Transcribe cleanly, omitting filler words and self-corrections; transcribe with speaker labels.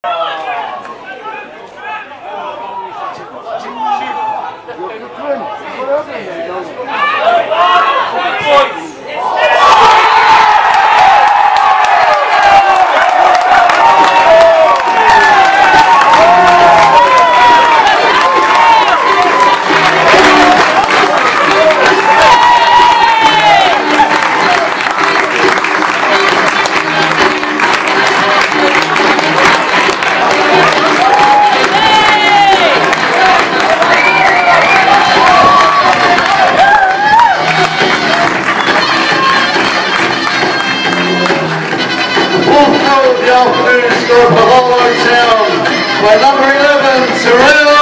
Speaker 1: The afternoon score for Harlow Town by number 11, Terrell